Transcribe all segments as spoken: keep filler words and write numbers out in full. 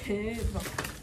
대박.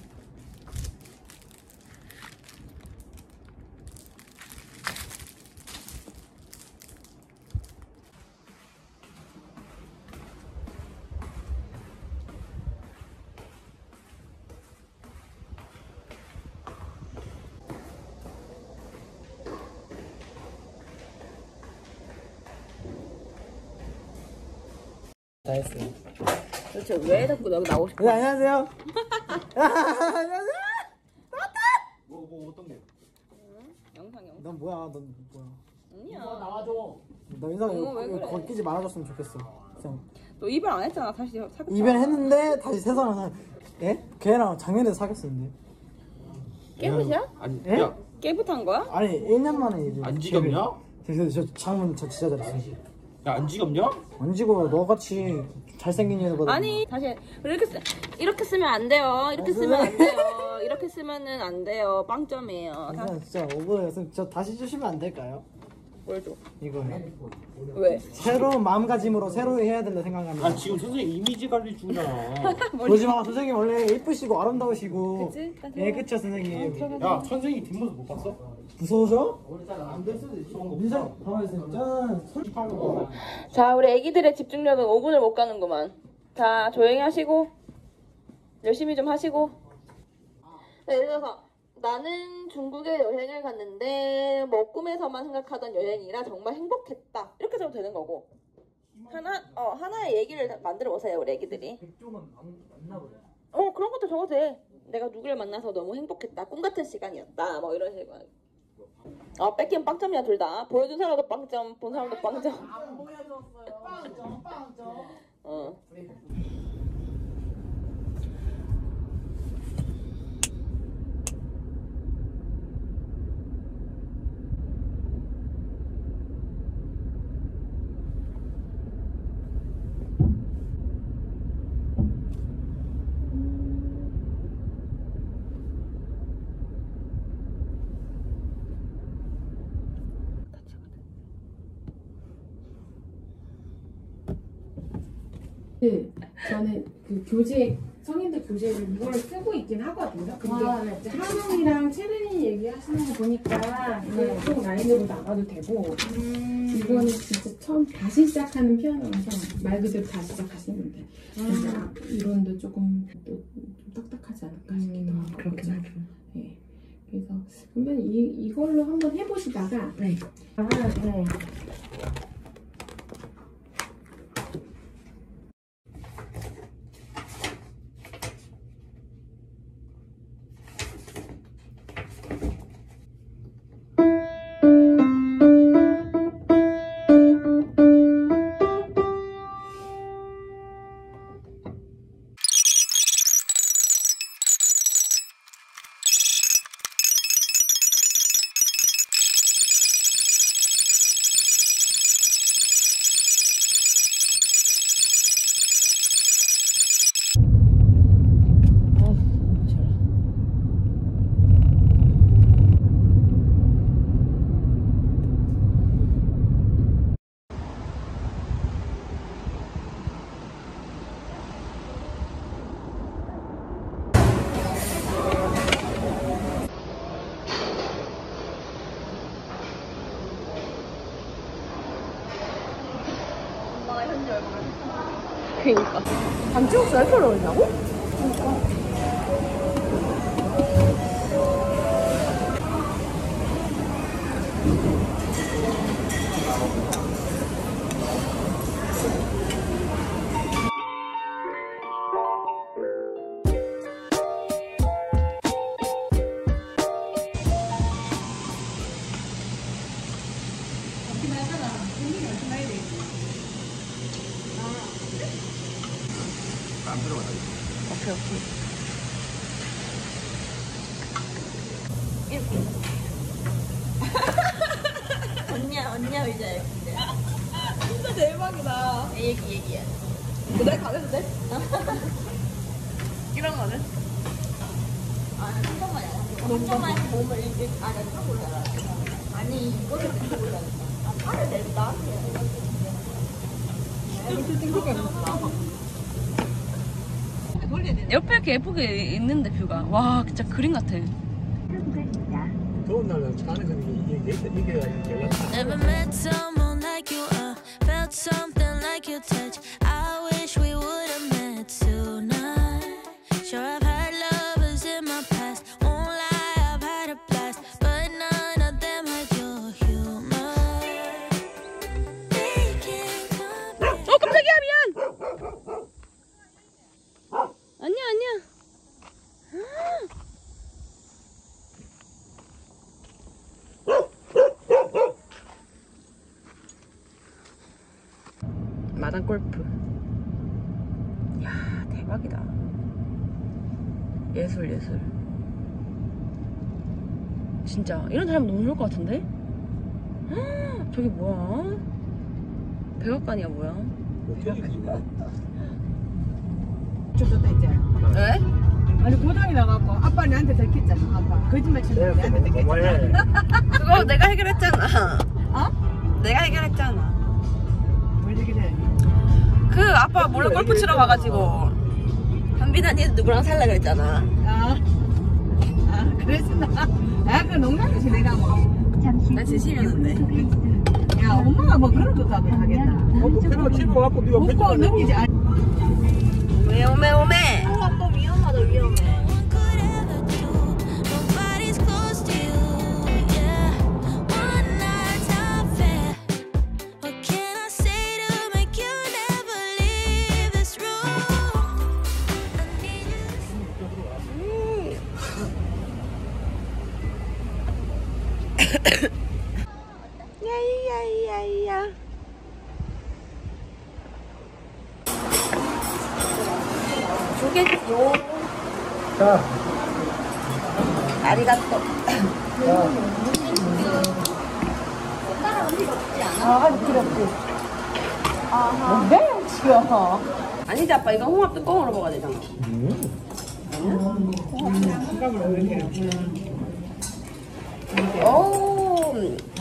다 했어요. 도대체 왜 자꾸 여기 나오고 싶어? 네, 안녕하세요. 안녕하세요. 나왔다. 뭐, 뭐 어떤 게? 응? 영상 영상. 넌 뭐야? 넌 뭐야? 아니야. 나와줘. 너 인상 어, 이거, 왜 이거 그래? 걷기지 말아줬으면 좋겠어. 쌤. 너 이별 안 했잖아. 다시 사귀자. 이별 했는데 다시 새 사람 사. 예? 걔랑 작년에 사귀었었는데. 깨부시야? 아니, 예? 야, 깨부탄 거야? 아니 일 년 만에 이제. 안 지겹냐? 저, 저 장문 저 진짜 잘했어. 야, 안 지겹냐? 안 지고 너같이 잘생긴 애보다. 아니 다시 이렇게 쓰 이렇게 쓰면 안 돼요. 이렇게 아, 쓰면 그래? 안 돼요. 이렇게 쓰면은 안 돼요. 빵점이에요. 다, 아, 진짜 억울해서 저 다시 주시면 안 될까요? 뭘 줘? 이거 왜? 새로운 마음가짐으로 새로 해야 된다 생각합니다. 아, 지금 선생님 이미지 관리 중이잖아. 보지 마, 선생님 원래 예쁘시고 아름다우시고. 그치? 예, 그쵸 선생님. 야, 선생님 뒷모습 못 봤어? 무서워져? 안될 수도 있어. 민상 가만히 있어. 짠. 솔직하는 거. 자 우리 애기들의 집중력은 오 분을 못 가는구만. 자 조용히 하시고 열심히 좀 하시고. 네, 예를 들어서 나는 중국에 여행을 갔는데 뭐 꿈에서만 생각하던 여행이라 정말 행복했다. 이렇게 써도 되는 거고. 하나 어 하나의 얘기를 다 만들어 보세요 우리 애기들이. 백종은 맞나 보네. 어 그런 것도 적어도 돼. 내가 누구를 만나서 너무 행복했다. 꿈 같은 시간이었다. 뭐 이런 식으로. 아 뺏기면 빵점이야 둘 다. 보여준 사람도 빵점, 본 사람도 빵점. 안 보여줬어요. 빵점, 빵점. 어. 그 저는 그 교재 성인들 교재를 이걸 쓰고 있긴 하거든요. 근데 아, 네. 이제 한웅이랑 채린이 얘기하시는 거 보니까 네. 좀 라인으로 나가도 되고 음. 이거는 진짜 처음 다시 시작하는 피아노라서 말 그대로 다시 시작하시면 돼. 그래서 음. 이론도 조금 또 좀 딱딱하지 않을까 싶기도 음, 하고. 그렇긴 하죠. 네. 그래서 그러면 이 이걸로 한번 해보시다가 네. 아, 네. 그니까. 반지옥수 할 걸 올린다고? 안 들어가다. 오케이 오케이. 이렇게. 언니야 언니야 의자에 근데. 진짜 대박이다. 얘기 얘기야. 내가 가려도 돼? 이런 거는? 아, 한 번만이야. 한 번만 몸을 이렇게 아니 한 골라라. 아니 이거를 이렇게 골라야 돼. 아, 팔을 내고 나한테. 이렇게 땡기게. 돌려야 돼. 옆에 이렇게 예쁘게 있는데 뷰가. 와 진짜 그림 같아. 더운 날은 차 안에서 이게 이게 이게 연락차. Never met someone like you, uh, felt something like your touch. I wish we would have met tonight. Sure, I've had lovers in my past, won't lie, I've had a blast, but none of them had your humor. They can't compare. 어 깜짝이야 미안. 아니야 아니야. 마당 골프. 야 대박이다. 예술 예술. 진짜 이런 사람 너무 좋을 것 같은데? 헉, 저기 뭐야? 백악관이야 뭐야? 좋다 이제. 왜? 아니 고장이 나갖고 아빠 내한테 들켰잖아. 아빠 거짓말 치고 내한테 들켰잖아. 그거 내가 해결했잖아. 어? 내가 해결했잖아. 뭘 얘기해? 그 아빠 몰래 골프 치러 가가지고 한빈아 니도 누구랑 살라 그랬잖아. 아, 아 그래서 나, 아, 그 농담이지 내가 뭐. 나 진심이었는데. 야 엄마가 뭐 그런 것도 안 하겠다. 어, 그래도 집에 갖고 네가 웃고 넘기지. 아, 오메 오메 오메. 아, 또 위험하다 위험해. No one could ever do. Nobody's close to you. Yeah, one night's not fair. What can I say to make you never leave this room? I need you. 야야야야. 주겠죠. 자, 아리가또. 아 아직 필요 없지. 뭔데 지금? 아니지 아빠 이거 홍합 뚜껑으로 먹어야 되잖아. 오.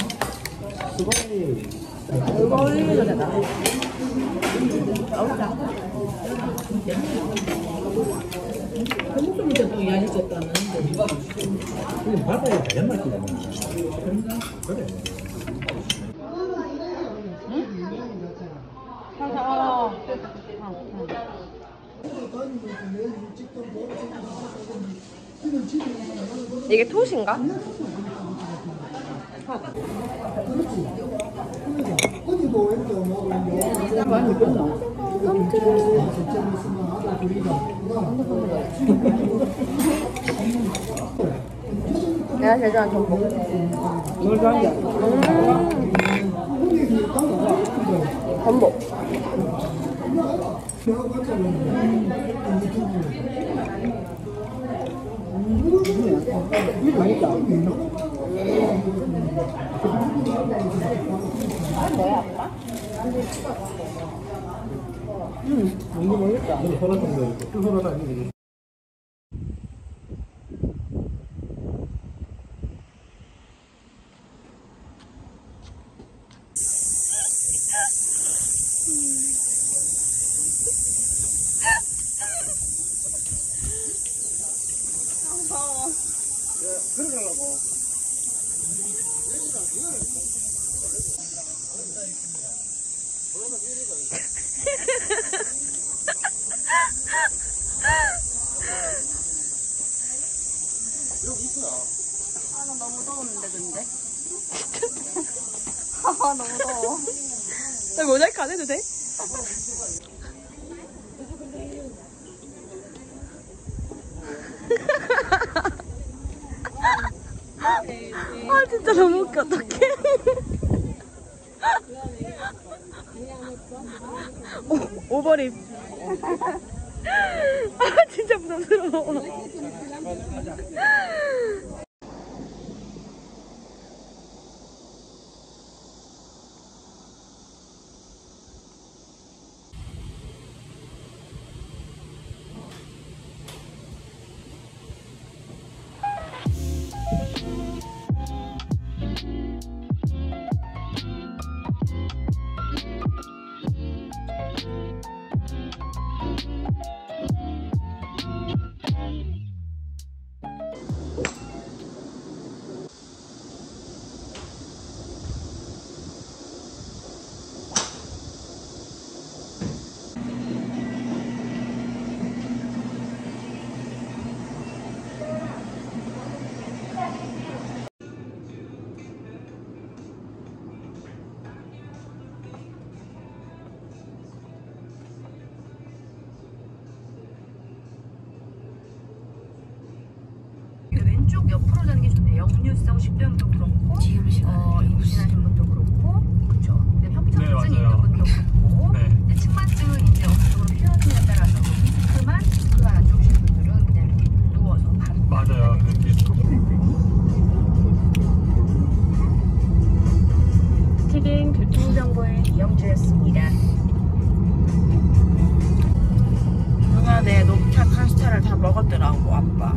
이거 올리면 되나? 한국에서 또 이야기 줬다는. 그냥 바다에 자연 맛이잖아. 그래. 이게 톳인가? 많이 끝나. 내가 제일 좋아하는 전복. 뭘 좋아하냐? 전복. 뭐야 아빠? 음, 뭔지 모르겠다. 근데 호라탄도 이렇게 큰 호라탄 아니지. 아, 나 너무 더웠는데, 근데. 아, 너무 더워. 나 모자이크 안 해도 돼? 아, 진짜 너무 웃겨, 어떡해. 오, 오버립. 아, 진짜 부담스러워. 쪽 옆으로 자는 게 좋네. 역류성 식도염도 그렇고, 지금 시간 어, 임신하신 분도 그렇고, 그렇죠. 협착증 네, 있는 맞아요. 분도 그렇고, 네. 근데 측만증은 이제 어느 쪽으로 피어느냐에 따라서 디스크만 디스크가 안 좋으신 분들은 그냥 이렇게 누워서 바로. 맞아요. 그 디스크. 튀긴 교통정보의 이영주였습니다. 누가 내 녹차 카스테라를 다 먹었더라고 아빠.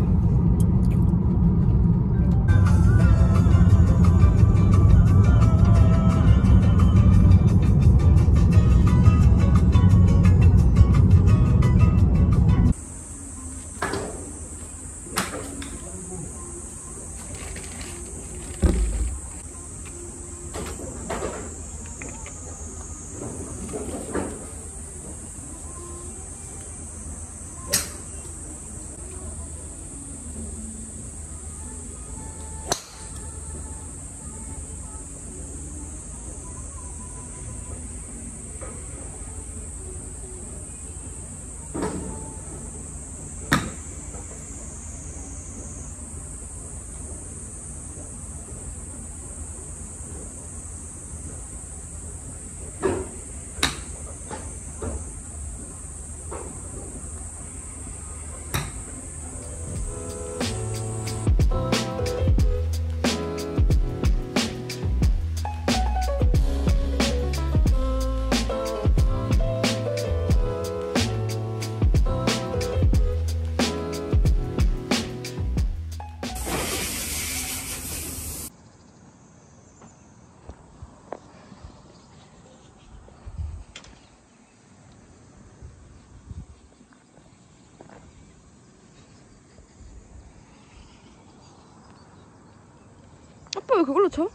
아빠 왜 그걸로 쳐?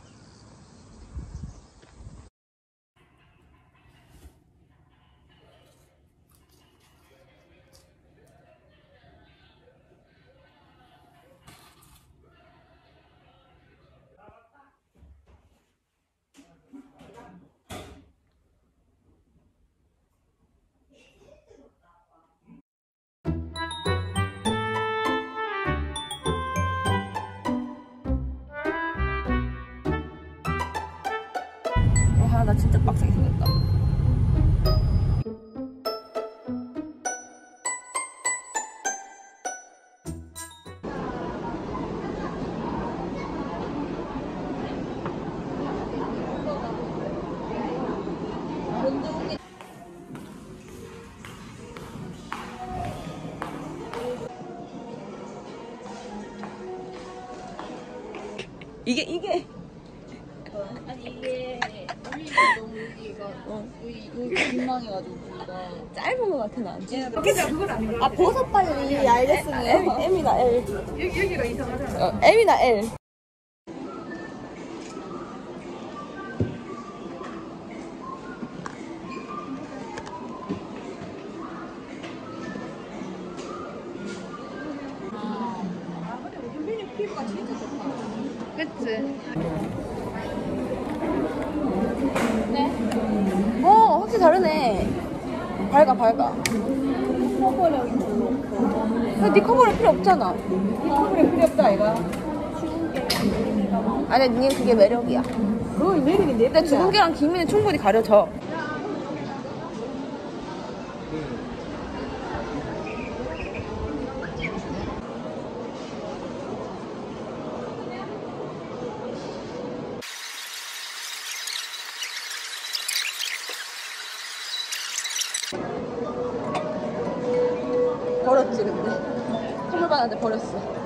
와, 나 진짜 빡세게 생겼다. 이게 이게 아니 이게 물리가 너무 여기가 여기 여기 민망해가지고 우리가 짧은 거 같아 난. 아 버섯 빨리 알겠습니다. M, M이나 L. 여기, 여기가 이상하잖아. 어, M이나 L. 그치? 어, 확실히 다르네. 밝아, 밝아. 커버력이 별로 없고 근데 네 커버력 필요 없잖아. 커버력 필요 없다 이가 아니, 니 그게 매력이야. 그건 매력인데 근데 주근깨랑 김이는 충분히 가려져. 버렸지 근데 선물 받았는데 버렸어.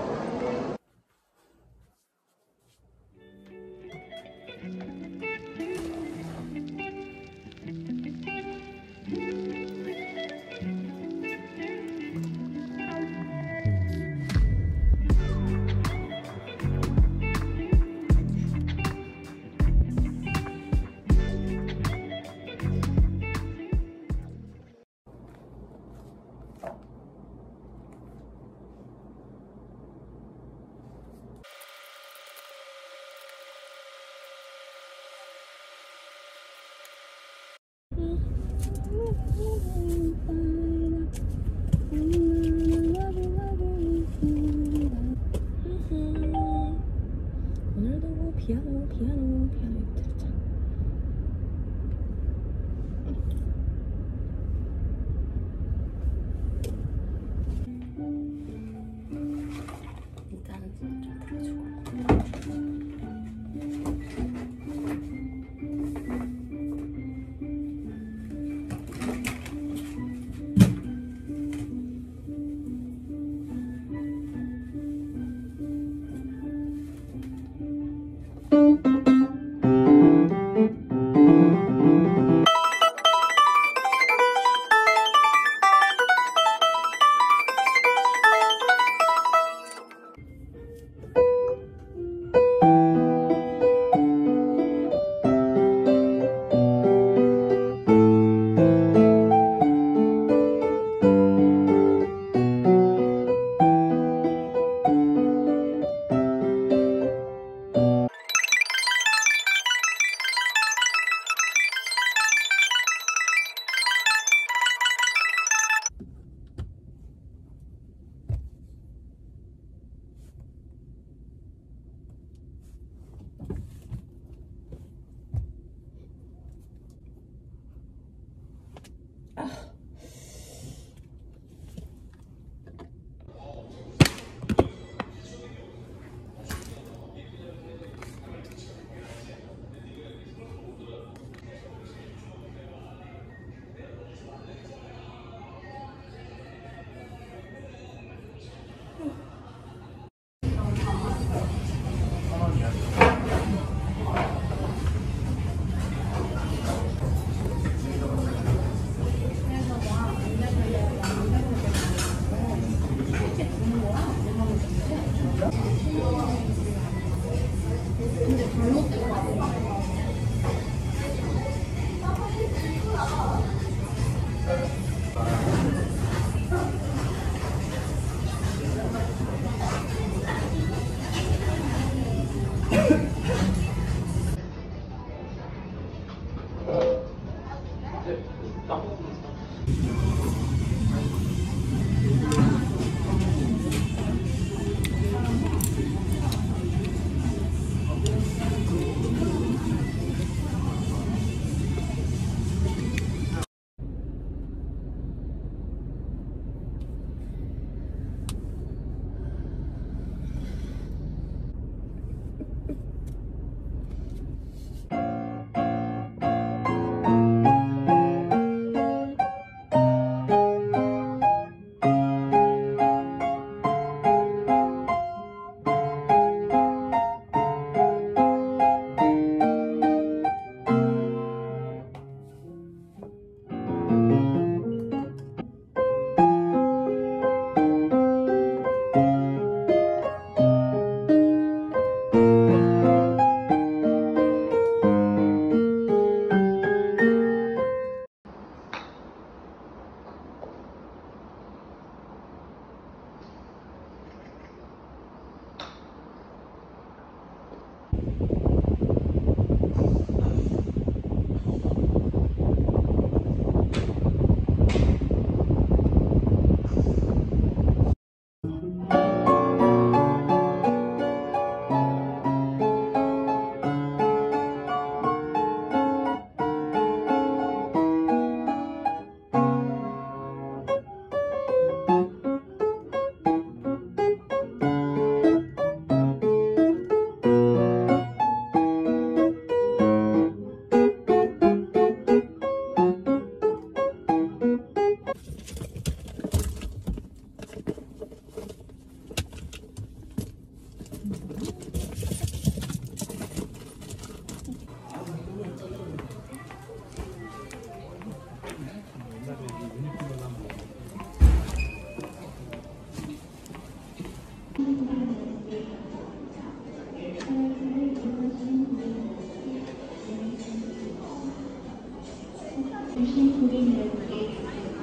주신 고객 여러분께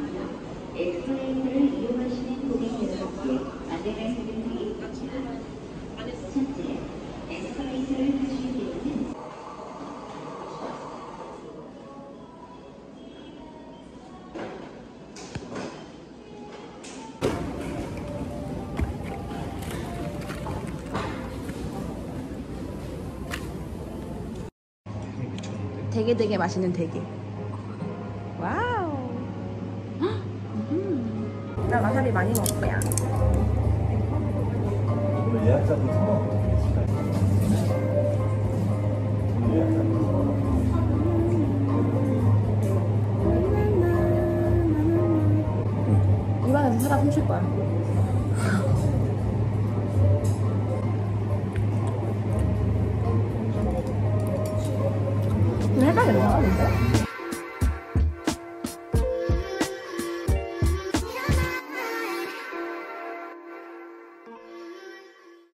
엑스레이를 이용하시는 고객 여러분께 안내를 드리겠습니다. 첫째, 에스컬레이터를 타실 때에는 되게 되게 맛있는 되게. 와우. 음. 나 와사비 많이 먹을 거야. 오늘 예약자분 성공. 입안에서 살아 숨쉴 거야. 해봐야겠다.